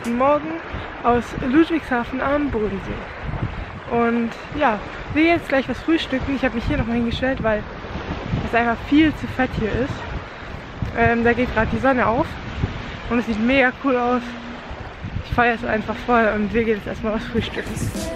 guten Morgen aus Ludwigshafen am Bodensee. Und ja, wir gehen jetzt gleich was frühstücken. Ich habe mich hier nochmal hingestellt, weil es einfach viel zu fett hier ist. Da geht gerade die Sonne auf und es sieht mega cool aus. Ich feiere es einfach voll und wir gehen jetzt erstmal was frühstücken.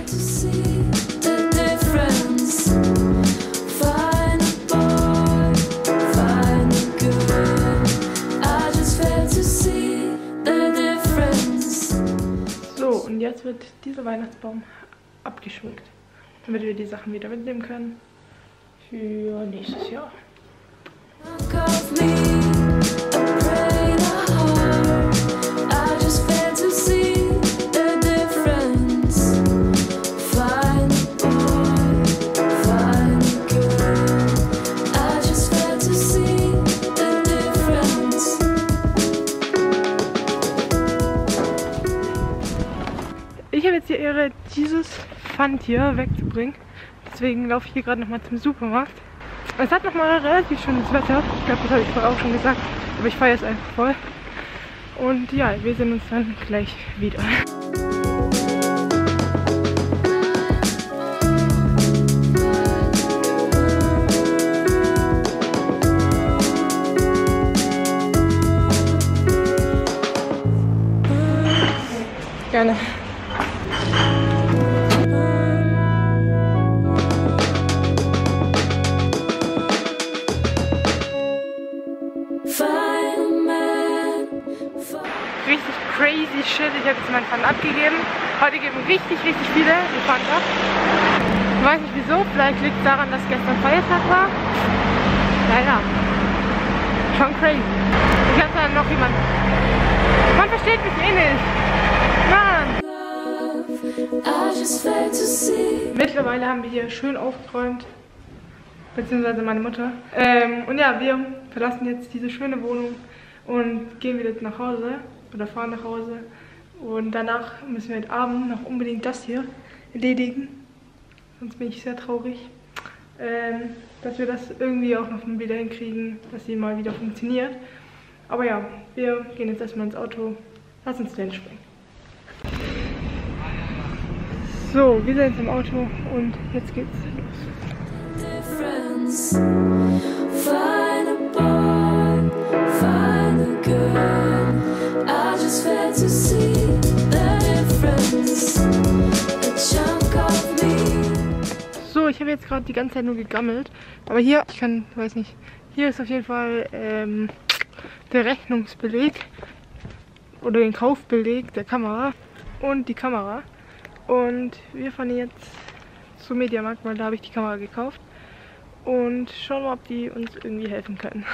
So, und jetzt wird dieser Weihnachtsbaum abgeschmückt, damit wir die Sachen wieder mitnehmen können für nächstes Jahr. Ich habe jetzt die Ehre, dieses Pfand hier wegzubringen. Deswegen laufe ich hier gerade nochmal zum Supermarkt. Es hat nochmal relativ schönes Wetter. Ich glaube, das habe ich vorher auch schon gesagt. Aber ich feiere es einfach voll. Und ja, wir sehen uns dann gleich wieder. Gerne. Richtig crazy shit. Ich habe jetzt meinen Pfand abgegeben. Heute geben richtig viele den Pfand ab. Ich weiß nicht wieso. Vielleicht liegt es daran, dass gestern Feiertag war. Naja. Schon crazy. Ich habe dann noch jemanden. Man versteht mich eh nicht. Mann. Mittlerweile haben wir hier schön aufgeräumt. Beziehungsweise meine Mutter. Und ja, wir verlassen jetzt diese schöne Wohnung und gehen wieder nach Hause. Oder fahren nach Hause. Und danach müssen wir heute Abend noch unbedingt das hier erledigen. Sonst bin ich sehr traurig. Dass wir das irgendwie auch noch wieder hinkriegen, dass sie mal wieder funktioniert. Aber ja, wir gehen jetzt erstmal ins Auto. Lass uns denn springen. So, wir sind jetzt im Auto und jetzt geht's los. So, ich habe jetzt gerade die ganze Zeit nur gegammelt. Aber hier, weiß nicht, hier ist auf jeden Fall der Rechnungsbeleg oder den Kaufbeleg der Kamera und die Kamera. Und wir fahren jetzt zum Mediamarkt, weil da habe ich die Kamera gekauft. Und schauen mal, ob die uns irgendwie helfen können.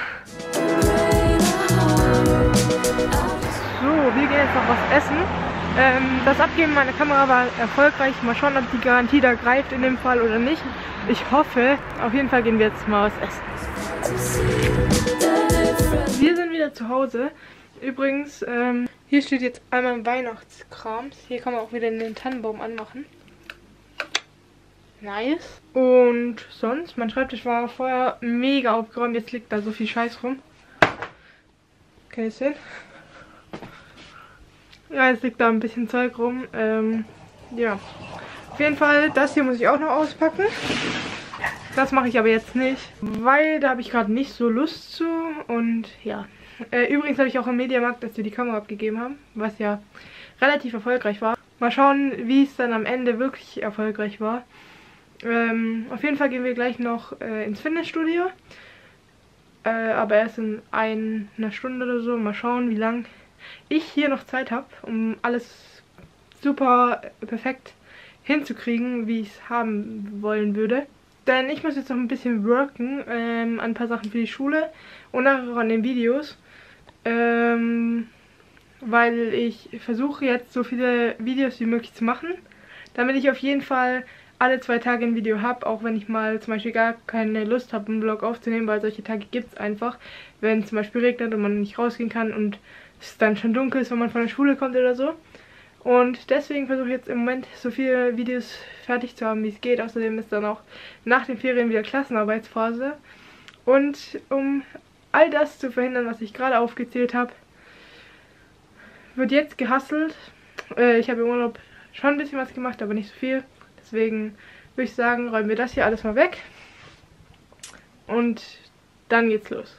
So, wir gehen jetzt noch was essen. Das Abgeben meiner Kamera war erfolgreich. Mal schauen, ob die Garantie da greift in dem Fall oder nicht. Ich hoffe. Auf jeden Fall gehen wir jetzt mal was essen. Wir sind wieder zu Hause. Übrigens, hier steht jetzt einmal Weihnachtskrams. Hier kann man auch wieder den Tannenbaum anmachen. Nice. Und sonst, mein Schreibtisch war vorher mega aufgeräumt. Jetzt liegt da so viel Scheiß rum. Kann ich sehen? Ja, jetzt liegt da ein bisschen Zeug rum. Ja. Auf jeden Fall, das hier muss ich auch noch auspacken. Das mache ich aber jetzt nicht, weil da habe ich gerade nicht so Lust zu. Und ja. Übrigens habe ich auch im Mediamarkt, dass wir die Kamera abgegeben haben, was ja relativ erfolgreich war. Mal schauen, wie es dann am Ende wirklich erfolgreich war. Auf jeden Fall gehen wir gleich noch ins Fitnessstudio. Aber erst in einer Stunde oder so. Mal schauen, wie lange ich hier noch Zeit habe, um alles super perfekt hinzukriegen, wie ich es haben wollen würde. Denn ich muss jetzt noch ein bisschen worken an ein paar Sachen für die Schule und nachher auch an den Videos. Weil ich versuche jetzt so viele Videos wie möglich zu machen, damit ich auf jeden Fall alle 2 Tage ein Video habe, auch wenn ich mal zum Beispiel gar keine Lust habe, einen Vlog aufzunehmen, weil solche Tage gibt es einfach, wenn es zum Beispiel regnet und man nicht rausgehen kann und es dann schon dunkel ist, wenn man von der Schule kommt oder so. Und deswegen versuche ich jetzt im Moment so viele Videos fertig zu haben, wie es geht. Außerdem ist dann auch nach den Ferien wieder Klassenarbeitsphase. Und um all das zu verhindern, was ich gerade aufgezählt habe, wird jetzt gehustelt. Ich habe im Urlaub schon ein bisschen was gemacht, aber nicht so viel. Deswegen würde ich sagen, räumen wir das hier alles mal weg. Und dann geht's los.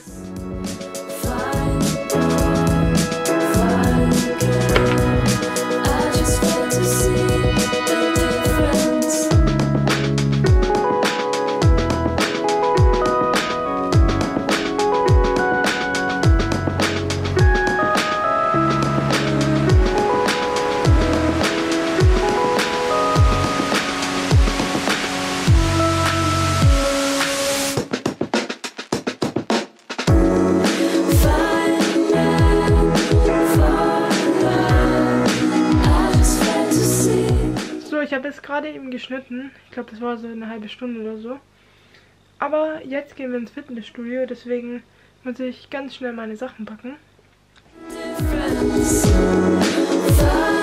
Ich habe jetzt gerade eben geschnitten. Ich glaube, das war so eine halbe Stunde oder so. Aber jetzt gehen wir ins Fitnessstudio. Deswegen muss ich ganz schnell meine Sachen packen.